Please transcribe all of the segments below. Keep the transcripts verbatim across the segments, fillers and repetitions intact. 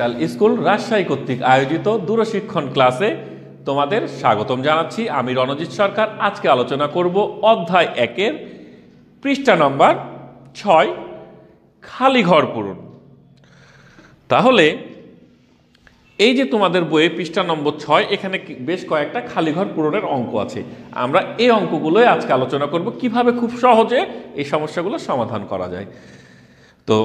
International school Rajshahi কর্তৃক আয়োজিত দূরশিক্ষণ ক্লাসে তোমাদের স্বাগতম জানাচ্ছি। আমি রণজিৎ সরকার। আজকে আলোচনা করব অধ্যায় একের পৃষ্ঠা নম্বর ছয়, খালি ঘর পূরণ। তাহলে এই যে তোমাদের বইয়ে পৃষ্ঠা নম্বর ছয়, এখানে বেশ কয়েকটা খালি ঘর পূরণের অঙ্ক আছে। আমরা এই অঙ্কগুলোই আজকে আলোচনা করব কিভাবে খুব সহজে এই সমস্যাগুলো সমাধান করা যায়। তো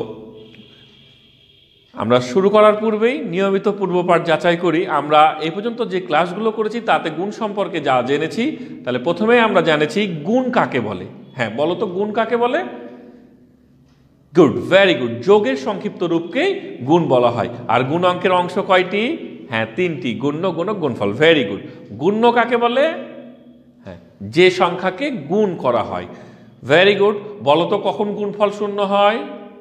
আমরা শুরু করার পূর্বেই নিয়মিত পূর্বপাঠ যাচাই করি। আমরা এই পর্যন্ত যে ক্লাসগুলো করেছি তাতে গুণ সম্পর্কে যা জেনেছি, তাহলে প্রথমেই আমরা জেনেছি গুণ কাকে বলে। হ্যাঁ, বলো তো গুণ কাকে বলে? Good, very good. যোগের সংক্ষিপ্ত রূপকেই গুণ বলা হয়। আর গুণ অঙ্কের অংশ কয়টি? হ্যাঁ, তিনটি, গুণ্য, গুণক, গুণফল। Very good. গুণ্য কাকে বলে? হ্যাঁ, যে সংখ্যাকে গুণ করা হয়। Very good. বলো তো কখন গুণফল শূন্য হয়?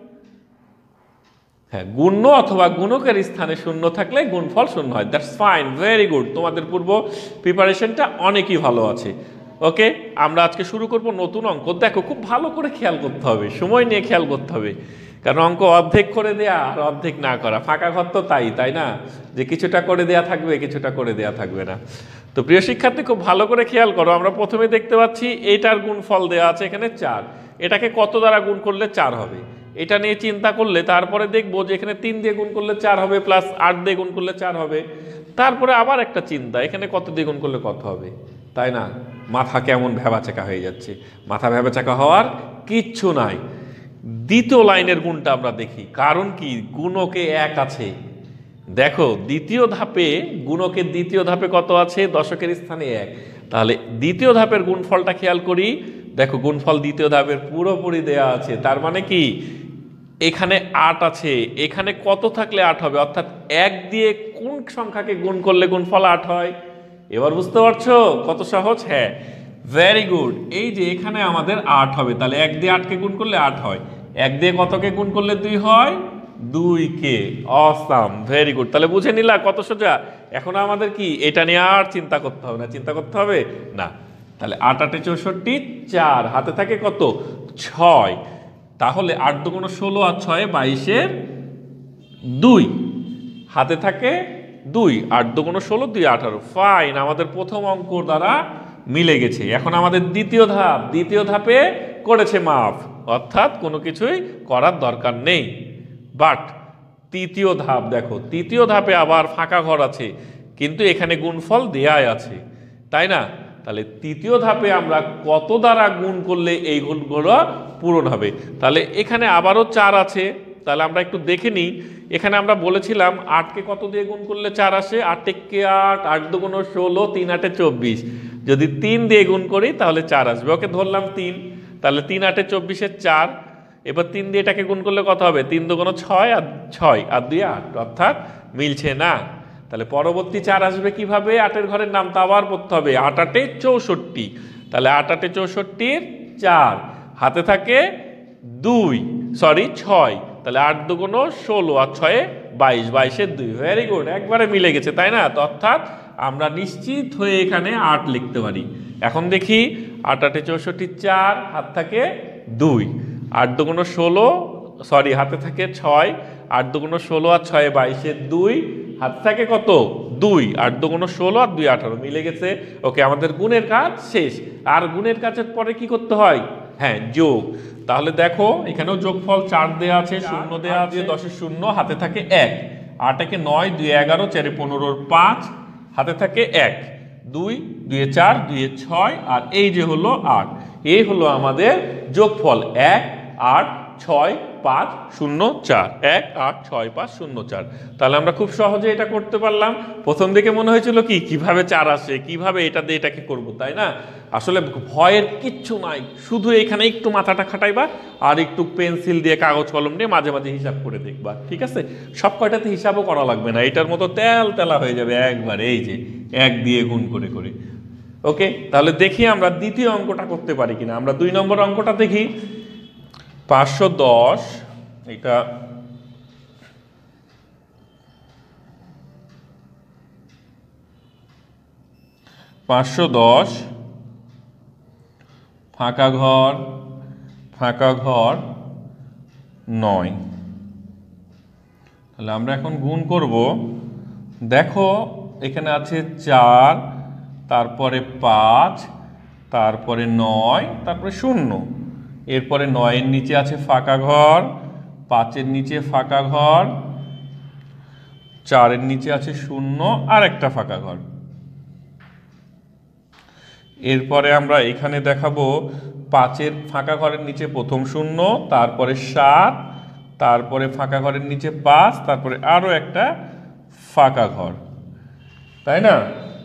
হ্যাঁ, গুণ্য অথবা গুণকের স্থানে শূন্য থাকলে গুণফল শূন্য হয়। That's fine, very good. তোমাদের পূর্ব প্রিপারেশনটা অনেকই ভালো আছে। ওকে, আমরা আজকে শুরু করব নতুন অঙ্ক। দেখো, খুব ভালো করে খেয়াল করতে হবে, সময় নিয়ে খেয়াল করতে হবে, কারণ অঙ্ক অর্ধেক করে দেয়া আর অর্ধেক না করা, ফাঁকা ঘর তো তাই তাই না, যে কিছুটা করে দেয়া থাকবে, কিছুটা করে দেয়া থাকবে না। তো প্রিয় শিক্ষার্থী, খুব ভালো করে খেয়াল করো। আমরা প্রথমে দেখতে পাচ্ছি এইটার গুণফল দেওয়া আছে এখানে চার। এটাকে কত দ্বারা গুণ করলে চার হবে, এটা নিয়ে চিন্তা করলে তারপরে দেখবো যে এখানে তিন দিয়ে গুণ করলে চার হবে, প্লাস আট দিয়ে গুণ করলে চার হবে। তারপরে আবার একটা চিন্তা, এখানে কত দিয়ে গুণ করলে কত হবে, তাই না? মাথা কেমন ভ্যাবাচাকা হয়ে যাচ্ছে। মাথা ভ্যাবাচাকা হওয়ার কিচ্ছু নাই। দ্বিতীয় লাইনের গুণটা আমরা দেখি, কারণ কি গুণকে এক আছে। দেখো, দ্বিতীয় ধাপে গুণকের দ্বিতীয় ধাপে কত আছে? দশকের স্থানে এক। তাহলে দ্বিতীয় ধাপের গুণফলটা খেয়াল করি। দেখো, গুণফল দ্বিতীয় ধাপের পুরোপুরি দেয়া আছে। তার মানে কি এখানে আট আছে, এখানে কত থাকলে আট হবে? অর্থাৎ এক দিয়ে কোন সংখ্যাকে গুণ করলে গুণফল আট হয়? এবার বুঝতে পারছো কত সহজ? হ্যাঁ, ভেরি গুড। এই যে এখানে আমাদের আট হবে, তাহলে এক দিয়ে আটকে গুণ করলে আট হয়। এক দিয়ে কতকে গুণ করলে দুই হয়? দুই কে। Awesome, very good. তাহলে বুঝে নিলা কত সোজা। এখন আমাদের কি এটা নিয়ে আর চিন্তা করতে হবে না? চিন্তা করতে হবে না। তাহলে আট আটে চৌষট্টি, চার, হাতে থাকে কত? ছয়। তাহলে আট দুগুণ ষোলো আর ছয় বাইশের দুই, হাতে থাকে দুই। আট দুগুণ ষোলো, দুই আঠারো। ফাইন, আমাদের প্রথম অঙ্ক দ্বারা মিলে গেছে। এখন আমাদের দ্বিতীয় ধাপ, দ্বিতীয় ধাপে করেছে মাপ, অর্থাৎ কোনো কিছুই করার দরকার নেই। বাট তৃতীয় ধাপ দেখো, তৃতীয় ধাপে আবার ফাঁকা ঘর আছে, কিন্তু এখানে গুণফল দেয়াই আছে, তাই না? তাহলে তৃতীয় ধাপে আমরা কত দ্বারা গুণ করলে এই গুণগুলো পূরণ হবে? তাহলে এখানে আবারও চার আছে। তাহলে আমরা একটু দেখে নিই। এখানে আমরা বলেছিলাম আটকে কত দিয়ে গুণ করলে চার আসে? আট একে আট, আট দুগুণ ষোলো, তিন আটে চব্বিশ। যদি তিন দিয়ে গুণ করি তাহলে চার আসবে। ওকে, ধরলাম তিন। তাহলে তিন আটে চব্বিশের চার। এবার তিন দিয়ে এটাকে গুণ করলে কত হবে? তিন দুগুণ ছয়, আর ছয় আর দুই আট, অর্থাৎ মিলছে না। তাহলে পরবর্তী চার আসবে কিভাবে? আটের ঘরের নামটা আবার পড়তে হবে। আট আটে চৌষট্টি। তাহলে আট আটে চৌষট্টির চার, হাতে থাকে দুই, সরি ছয়। তাহলে আট দুগুণ ষোলো আর ছয়ে বাইশ, বাইশের দুই। ভেরি গুড, একবারে মিলে গেছে, তাই না? তো অর্থাৎ আমরা নিশ্চিত হয়ে এখানে আট লিখতে পারি। এখন দেখি, আট আটে চৌষট্টির চার, হাত থাকে দুই। আট দুগুণ ষোলো, সরি হাতে থাকে ছয়। আট দুগুণ ষোলো আর ছয়ে বাইশের দুই, হাতে থাকে কত? দুই। আট দুগুণ ষোলো আর দুই আঠারো, মিলে গেছে। ওকে, আমাদের গুণের কাজ শেষ। আর গুণের কাজের পরে কি করতে হয়? হ্যাঁ, যোগ। তাহলে দেখো, এখানেও যোগফল চার দেওয়া আছে, শূন্য দেওয়া আছে, দশের শূন্য, হাতে থাকে এক। আট একে নয়, দুই এগারো, চারে পনেরোর পাঁচ, হাতে থাকে এক। দুই, দুয়ে চার, দুয়ে ছয়, আর এই যে হলো আট। এই হলো আমাদের যোগফল এক আট ছয় পাঁচ শূন্য চার। এক আট ছয় পাঁচ শূন্য চার। তাহলে আমরা খুব সহজে এটা করতে পারলাম। প্রথম দিকে মনে হয়েছিল কি কিভাবে চার আসে, কিভাবে এটা দিয়ে এটাকে করব, তাই না? আসলে ভয়ের কিচ্ছু নাই, শুধু এখানে একটু মাথাটা খাটাইবা আর একটু পেন্সিল দিয়ে কাগজ কলম দিয়ে মাঝে মাঝে হিসাব করে দেখবা, ঠিক আছে? সব কয়টাতে হিসাবও করা লাগবে না, এটার মতো তেল তেলা হয়ে যাবে একবার, এই যে এক দিয়ে গুণ করে করে। ওকে, তাহলে দেখি আমরা দ্বিতীয় অঙ্কটা করতে পারি কিনা। আমরা দুই নম্বর অঙ্কটা দেখি। পাঁচশো দশ, এটা পাঁচশো দশ, ফাঁকা ঘর, ফাঁকা ঘর নয়। তাহলে আমরা এখন গুণ করব। দেখো এখানে আছে চার, তারপরে পাঁচ, তারপরে নয়, তারপরে শূন্য। এরপরে নয়ের নিচে আছে ফাঁকা ঘর, পাঁচের নিচে ফাঁকা ঘর, চারের নিচে আছে শূন্য আর একটা ফাঁকা ঘর। এরপরে আমরা এখানে দেখাবো পাঁচের ফাঁকা ঘরের নিচে প্রথম শূন্য, তারপরে সাত, তারপরে ফাঁকা ঘরের নিচে পাঁচ, তারপরে আরো একটা ফাঁকা ঘর, তাই না?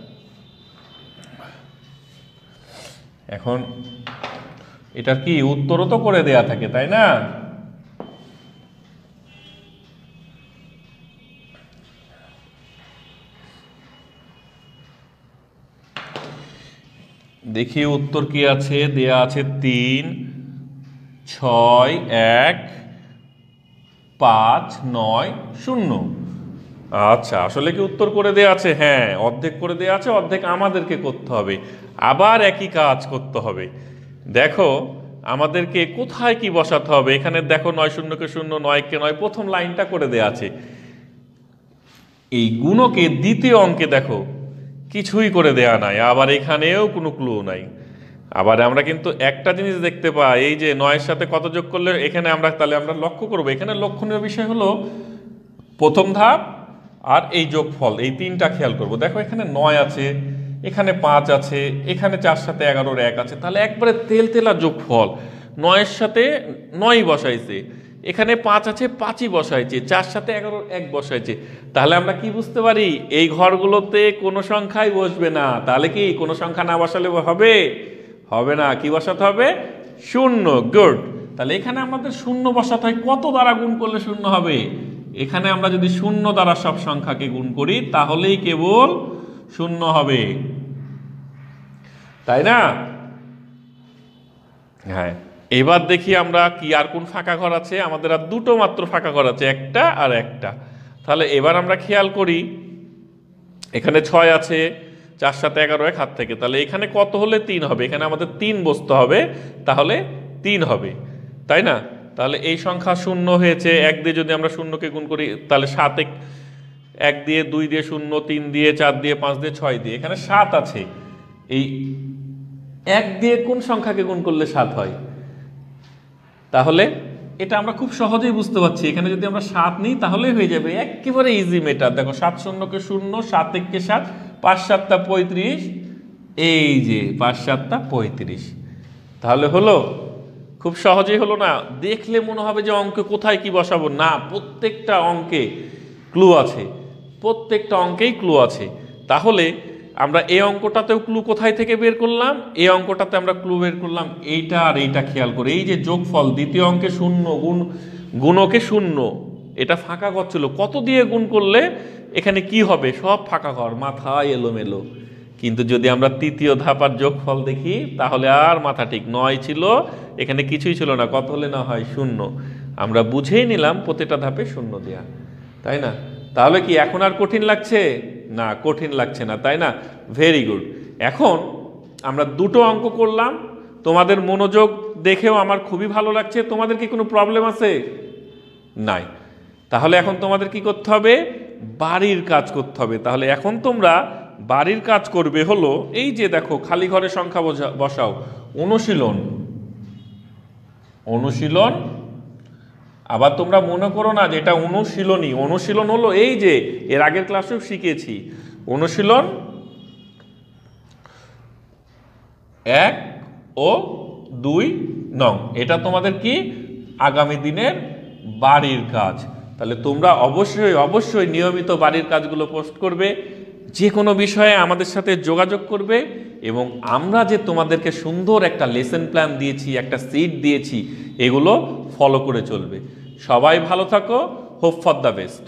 এখন এটার কি উত্তরও তো করে দেয়া থাকে, তাই না? দেখি উত্তর কি আছে। দেয়া আছে তিন, ছয়, এক, পাঁচ, নয়, শূন্য। আচ্ছা, আসলে কি উত্তর করে দেয়া আছে? হ্যাঁ, অর্ধেক করে দেয়া আছে, অর্ধেক আমাদেরকে করতে হবে। আবার একই কাজ করতে হবে। দেখো আমাদেরকে কোথায় কি বসাতে হবে। এখানে দেখো নয় শূন্যকে শূন্য, নয়কে নয়, প্রথম লাইনটা করে দেয়া আছে। এই গুণকে দ্বিতীয় অঙ্কে দেখো কিছুই করে দেয়া নাই, আবার এখানেও কোনো ক্লু নাই। আবার আমরা কিন্তু একটা জিনিস দেখতে পাই, এই যে নয়ের সাথে কত যোগ করলে এখানে আমরা, তাহলে আমরা লক্ষ্য করবো এখানে লক্ষণীয় বিষয় হলো প্রথম ধাপ আর এই যোগফল, এই তিনটা খেয়াল করব। দেখো এখানে নয় আছে, এখানে পাঁচ আছে, এখানে চার সাথে এগারোর এক আছে, তাহলে একবারে তেল তেলা যোগফল। নয়ের সাথে নয় বসাইছে, এখানে পাঁচ আছে, পাঁচই বসাইছে, চার সাথে এগারোর এক বসাইছে। তাহলে আমরা কি বুঝতে পারি? এই ঘরগুলোতে কোনো সংখ্যাই বসবে না। তাহলে কি কোনো সংখ্যা না বসালে হবে? হবে না। কি বসাতে হবে? শূন্য। গুড। তাহলে এখানে আমাদের শূন্য বসাতে হয়। কত দ্বারা গুণ করলে শূন্য হবে? এখানে আমরা যদি শূন্য দ্বারা সব সংখ্যাকে গুণ করি তাহলেই কেবল শূন্য হবে, তাই না? হ্যাঁ, এবার দেখি আমরা কি আর কোন ফাঁকা ঘর আছে। আমাদের আর দুটো মাত্র ফাঁকা ঘর আছে, একটা আর একটা। তাহলে এবার আমরা খেয়াল করি, এখানে ছয় আছে, চার সাথে এগারো এক হাত থেকে, তাহলে এখানে কত হলে তিন হবে? এখানে আমাদের তিন বসতে হবে, তাহলে তিন হবে, তাই না? তাহলে এই সংখ্যা শূন্য হয়েছে, এক দিয়ে যদি আমরা শূন্যকে গুণ করি তাহলে সাত, এক দিয়ে, দুই দিয়ে শূন্য, তিন দিয়ে, চার দিয়ে, পাঁচ দিয়ে, ছয় দিয়ে, এখানে সাত আছে। এই এক দিয়ে কোন সংখ্যাকে গুণ করলে সাত হয়? তাহলে এটা আমরা খুব সহজেই বুঝতে পারছি। এখানে যদি আমরা সাত নিই তাহলেই হয়ে যাবে, একেবারে ইজি মেটার। দেখো সাত শূন্যকে শূন্য, সাত এককে সাত, পাঁচ সাতটা পঁয়ত্রিশ, এই যে পাঁচ সাতটা পঁয়ত্রিশ। তাহলে হলো, খুব সহজেই হলো না? দেখলে মনে হবে যে অঙ্কে কোথায় কি বসাবো, না, প্রত্যেকটা অঙ্কে ক্লু আছে, প্রত্যেকটা অঙ্কেই ক্লু আছে। তাহলে আমরা এই অঙ্কটাতেও ক্লু কোথায় থেকে বের করলাম? এই অঙ্কটাতে আমরা ক্লু বের করলাম এইটা আর এইটা খেয়াল করে। এই যে যোগফল, দ্বিতীয় অঙ্কে শূন্য, গুণ গুণকে শূন্য, এটা ফাঁকা ঘর ছিল। কত দিয়ে গুণ করলে এখানে কি হবে? সব ফাঁকা ঘর, মাথায় এলোমেলো। কিন্তু যদি আমরা তৃতীয় ধাপার যোগফল দেখি তাহলে আর মাথা ঠিক। নয় ছিল, এখানে কিছুই ছিল না, কত হলে না হয়? শূন্য। আমরা বুঝেই নিলাম প্রতিটা ধাপে শূন্য দেয়া, তাই না? তাহলে কি এখন আর কঠিন লাগছে? না, কঠিন লাগছে না, তাই না? Very good. এখন আমরা দুটো অঙ্ক করলাম, তোমাদের মনোযোগ দেখেও আমার খুবই ভালো লাগছে। তোমাদের কি কোনো প্রবলেম আছে? নাই। তাহলে এখন তোমাদের কি করতে হবে? বাড়ির কাজ করতে হবে। তাহলে এখন তোমরা বাড়ির কাজ করবে হলো, এই যে দেখো খালি ঘরে সংখ্যা বসাও। অনুশীলন, অনুশীলন। আবার তোমরা মনে করো না যে এটা অনুশীলনী। অনুশীলন হলো এই যে এর আগের ক্লাসেও শিখেছি, অনুশীলন এক ও দুই নং। এটা তোমাদের কি আগামী দিনের বাড়ির কাজ। তাহলে তোমরা অবশ্যই অবশ্যই নিয়মিত বাড়ির কাজগুলো পোস্ট করবে, যে কোনো বিষয়ে আমাদের সাথে যোগাযোগ করবে, এবং আমরা যে তোমাদেরকে সুন্দর একটা লেসন প্ল্যান দিয়েছি, একটা সিট দিয়েছি, এগুলো ফলো করে চলবে। সবাই ভালো থাকো। Hope for the best.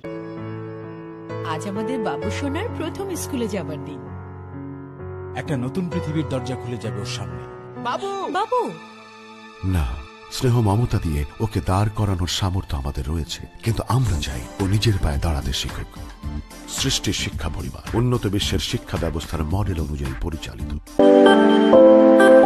আজ আমাদের বাবু সোনার প্রথম স্কুলে যাবার দিন। একটা নতুন পৃথিবীর দরজা খুলে যাবে ওর সামনে। বাবু বাবু না, স্নেহ মমতা দিয়ে ওকে দাঁড় করানোর সামর্থ্য আমাদের রয়েছে, কিন্তু আমরা চাই ও নিজের পায়ে দাঁড়াতে শিখুক। সৃষ্টির শিক্ষা পরিবার উন্নত বিশ্বের শিক্ষা ব্যবস্থার মডেল অনুযায়ী পরিচালিত।